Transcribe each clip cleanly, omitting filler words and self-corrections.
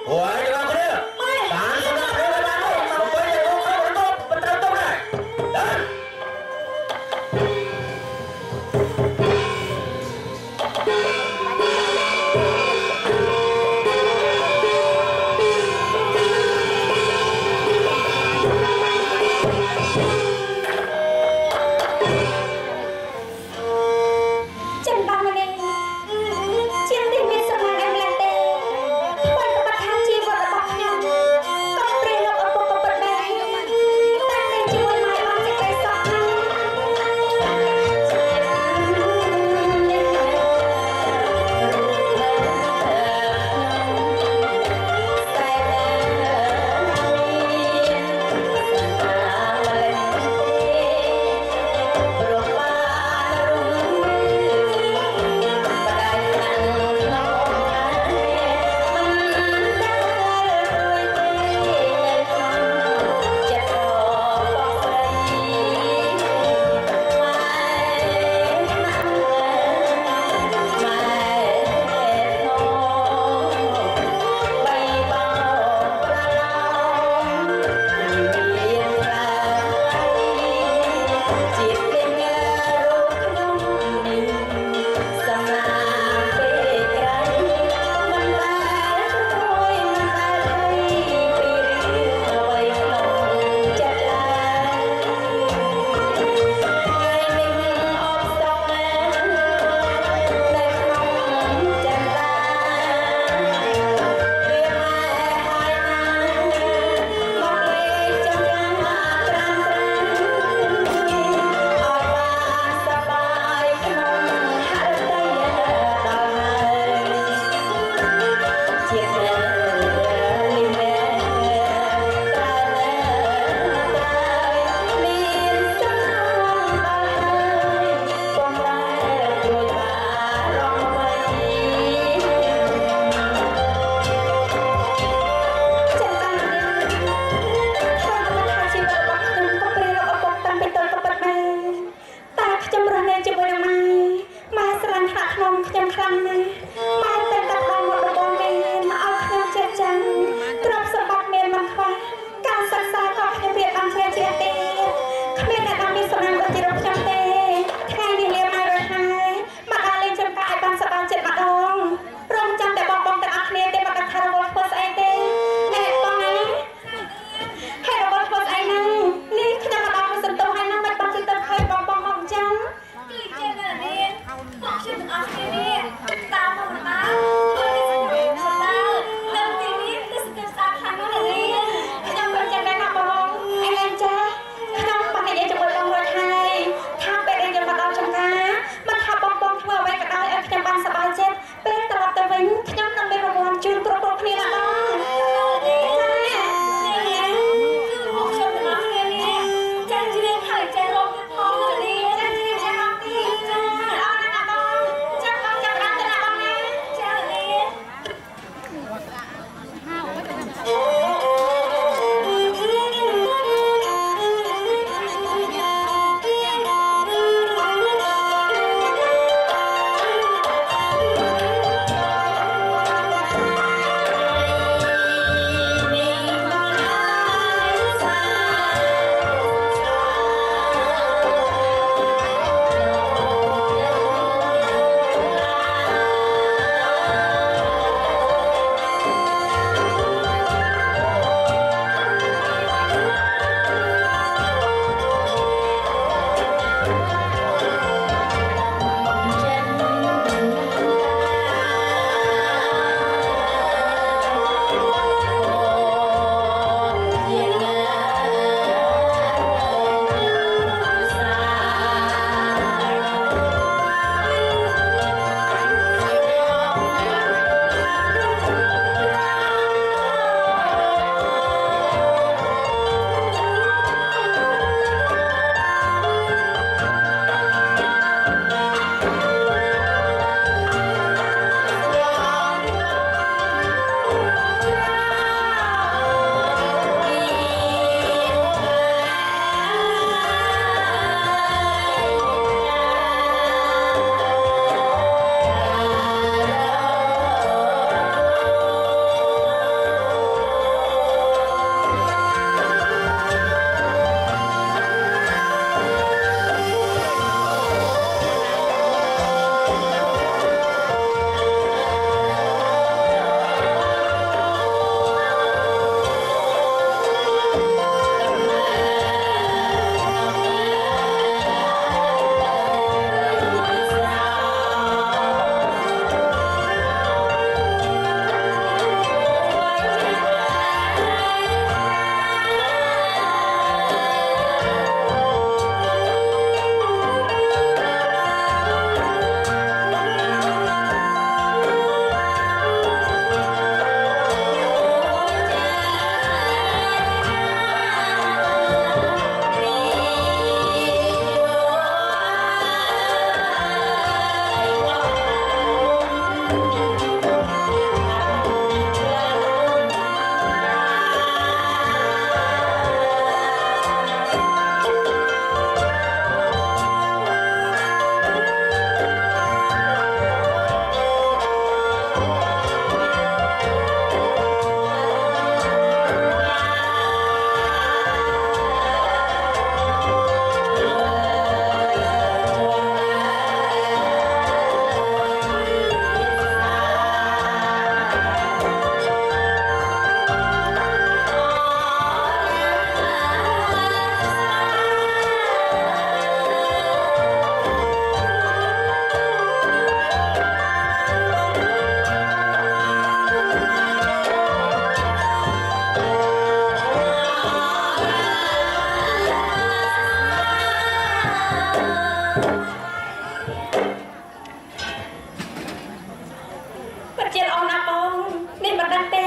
។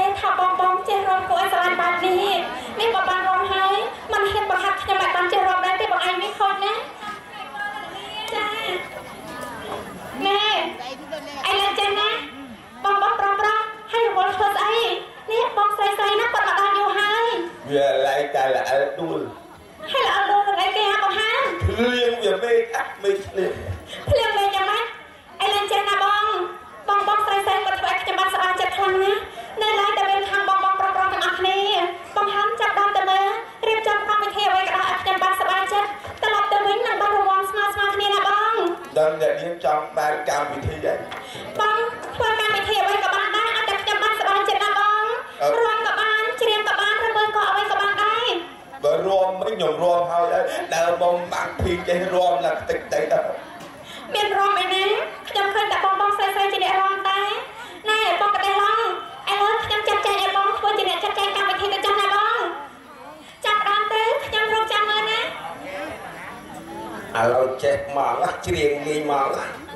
ថាបងចេះរំគួរឲ្យស្រឡាញ់បែបនេះនេះបើបានរំហើយមិនហ៊ានបង្ហាត់ខ្ញុំមិនបានចេះរំដែរទេបងឯងនេះខូចណាចាណែឯងឡើងចេះណាបងប្រំហើយរវល់ធ្វើស្អីនេះបងស្រីណាគាត់មកដល់យូរហើយវាឡើងតែល្អើដួលហើយល្អើដួលនឹងអីគេហ่าបងហានភ្លៀងវាមេកាត់មេភ្លៀងមេយ៉ាងម៉េចឯងឡើងចេះណាបងស្រីគាត់ធ្វើឲ្យខ្ញុំបានសប្បាយចិត្តខ្លាំងណាស់នៅឡើយតែមានខាងបងប្រំទាំងអស់គ្នាបងហានចាប់ដើមទៅមើលរៀបចំកម្មវិធីអ្វីក៏ដោយឲ្យខ្ញុំបានសប្បាយចិត្តត្រឡប់ទៅវិញនឹងបានរង្វាន់ស្មើគ្នាណាបងដឹងតែនាងចង់បានកម្មវិធីហ្នឹងបងធ្វើកម្មវិធីអ្វីក៏បានដែរអត់តែខ្ញុំបានសប្បាយចិត្តណាបងរួមក៏បានច្រៀងក៏បានឬមើលក៏អ្វីក៏បានដែរបើរួមមិនខ្ញុំរួមហើយដើរបងបាក់ភីចេះរួមឡើងតិចដល់មានរំអីណាខ្ញុំឃើញតែបងស្រីជាអ្នករំតែណែបងក៏ដែរឡងឥឡូវខ្ញុំចាត់ចែងឲ្យបងធ្វើជាអ្នកចាត់ចែងកម្មវិធីទៅចាស់ណាបងចាប់ដើមទៅខ្ញុំរកចាំមើលណាឥឡូវចេះមកច្រៀងលេងមក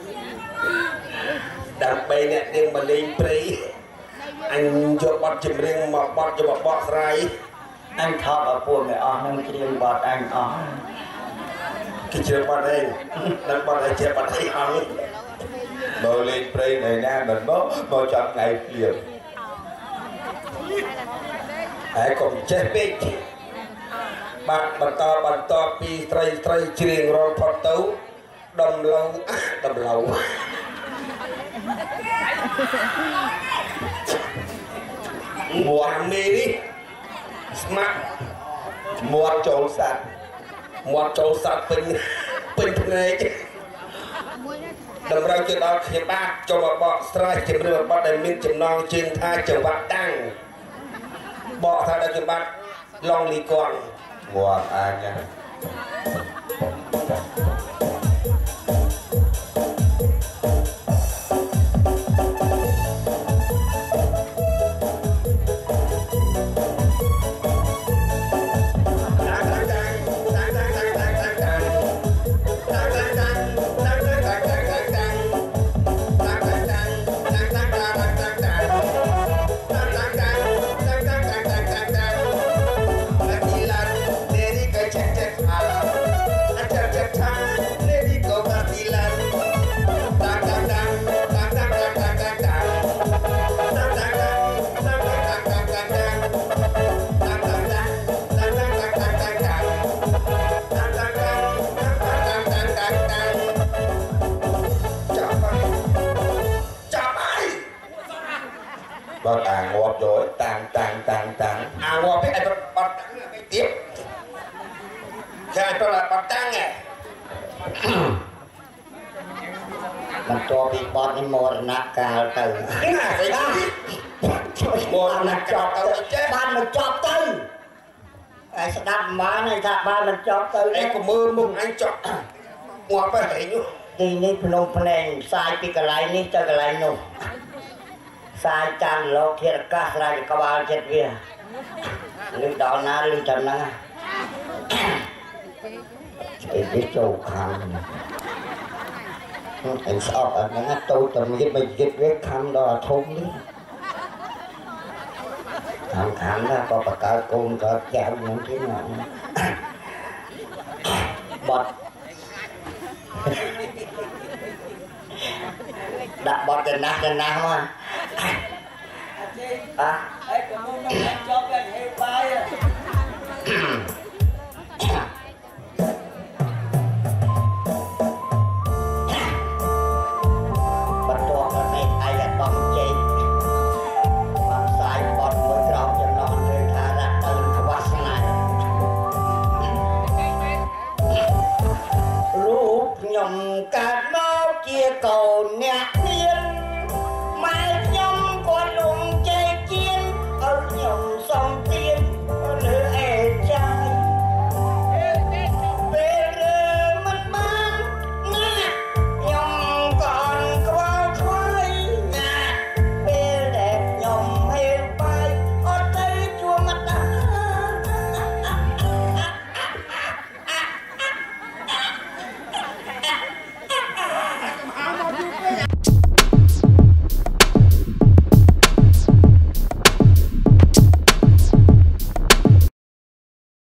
ដើម្បីអ្នកនាងមកលេងព្រៃអញយកបទចម្រៀងមកបទយកបកស្រាយអញថតឲ្យពួកអ្នកអស់នឹងច្រៀងបទអញអស់គេច្រៀងបទអីដល់បទអីជាបទអីអស់មើលលេងព្រៃនៅណាមិនមកចាប់ថ្ងៃភ្លៀងហើយកុំចេះពេកបាទបន្តពីត្រីច្រៀងរងផុតទៅដំឡូវមួមេនេះស្មាក់មាត់ចូលសัตว์ពេញភ្នែកតម្រូវទៅដល់ខ្ញុំបាទចូលមកបកស្រាយជំរឿនបទដែលមានចំណងជើងថាចង្វាក់តាំងបកថាដល់ខ្ញុំបាទឡងលីកងងាប់អាចាbác ngọt rồi tàng ngọt biết ai bắt tiếp khai cho là bắt tăng à มันตัวปีบอลนี่โมดนักกาลตื่นโมดนักจอบตื่นบ้านมันจอบตื่นไอ้สนับม้าในท่าบ้านมันจอบตื่นไอ้ก็มือมึงไอ้จอบหัวไปไหนอยู่ทีนี้พนมพนงทรายปีกระไรนี่เจอกระไรหนุ่มทรายจานโลกเทียร์ก้าทรายกบาลเจ็ดเวียลืมดอกน้าลืมจำนะไอ้ที่โจคันไอ้สอบอันนั้นโตแต่ไม่ยึดไปยึดเวกคำดอกทุ่มนี่ทำขันนะก็ประกาศโกงก็แก้วอย่างที่นั่นบอดดับบอดกันนะมาอ่ะไอ้กระมุงน้ำจอบ